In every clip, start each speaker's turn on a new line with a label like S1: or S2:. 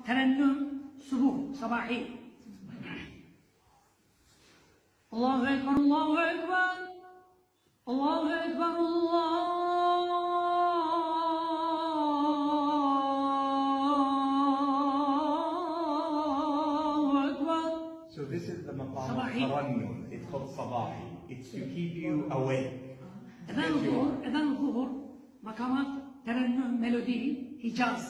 S1: ترنم صبوح صباحي. الله أكبر الله أكبر الله أكبر الله أكبر.
S2: So this is the maqam of tarannum. It's called sabahi. It's to keep you awake.
S1: أذان الظهر مقامات ترنم ميلودي حجاز.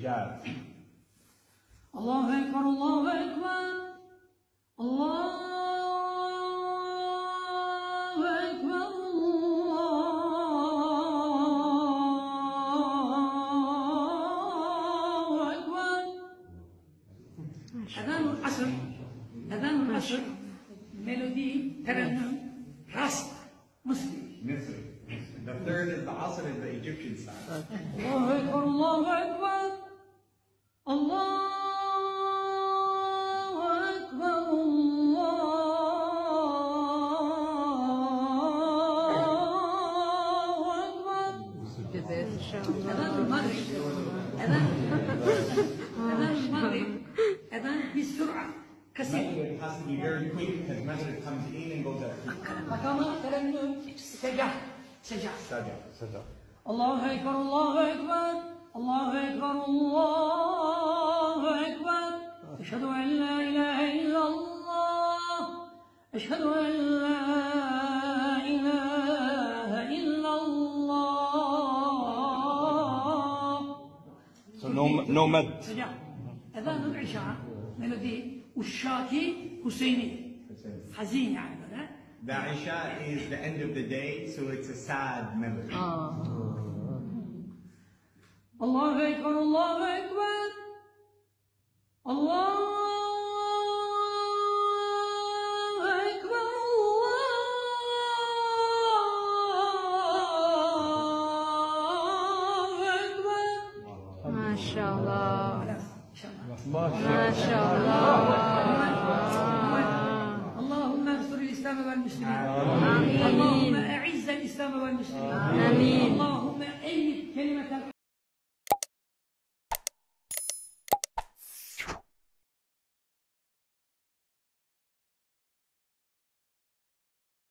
S1: الله أكبر الله أكبر الله أكبر الله أكبر. أذان العصر ميلودي ترنم راست مسلم.
S2: The third is the Asr, is the Egyptian style.
S1: الله أكبر الله أكبر الله أكبر الله أكبر. أذان المغرب أذان بسرعة كثير.
S2: It has to be very quick because Maghrib comes in and goes out.
S1: مقامات ترنم سجع. الله أكبر الله أكبر الله أكبر الله أكبر. أشهد أن لا إله إلا الله أشهد أن لا إله إلا الله.
S2: So no mad.
S1: أذان العشاء ميلودي والشاكي حسيني حزين يعني.
S2: The Isha is the end of the day, so it's a sad melody.
S1: الله أكبر الله أكبر الله أكبر الله أكبر.
S3: ما شاء الله
S1: ما شاء الله.
S3: الله.
S1: اللهم انصر الإسلام والمسلمين.
S3: آمين.
S1: اللهم أعز الإسلام والمسلمين.
S3: آمين.